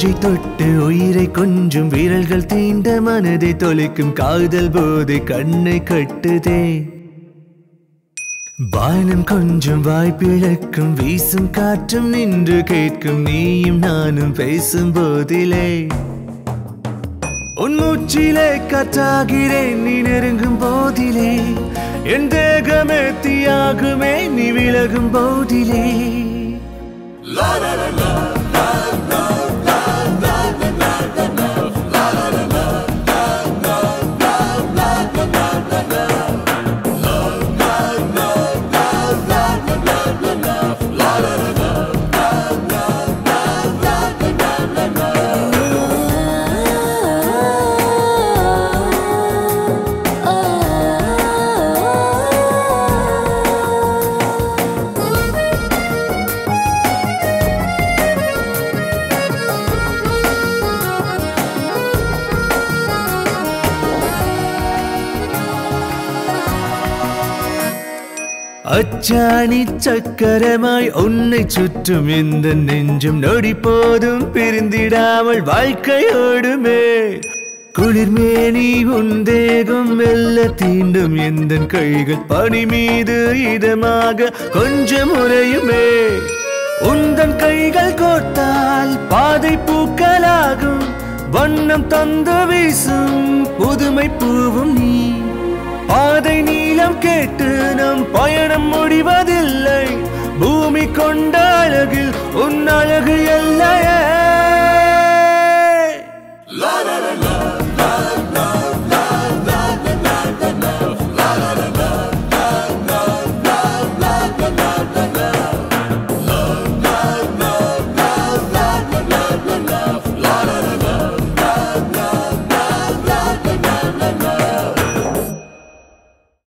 நெஞ்சை தொட்டு உயிரை கொஞ்சம் விரல்கள் தீண்ட மனதை தொலைக்கும் காதல் போதை கண்ணை கட்டுதே வானம் கொஞ்சம் வாய்ப்பிழக்கும் வீசும் காற்றும் நின்று கேட்கும் நீயும் நானும் பேசும் போதிலே உன் மூச்சிலே காற்றாகிறேன் நீ நெருங்கும் போதிலே என் தேகமே தீயாகுமே நீ விலகும் போதிலே அச்சாணி சக்கரமாய் உன்னை சுற்றும் இந்த நெஞ்சும் நொடி போதும் பிரிந்திடாமல் வாழ்க்கையோடுமே குளிர்மேனி உன் தேகம் மெல்ல தீண்டும் எந்த கைகள் பனி மீது இதமாக கொஞ்சம் உறையுமே உந்தன் கைகள் கோர்த்தால் பாதை பூக்களாகும் வண்ணம் தந்து வீசும் புதுமை பூவும் நீ பாதை நீளம் கேட்டு நம் பயணம் முடிவதில்லை பூமி கொண்ட அழகில் உன் அழகு எல்லை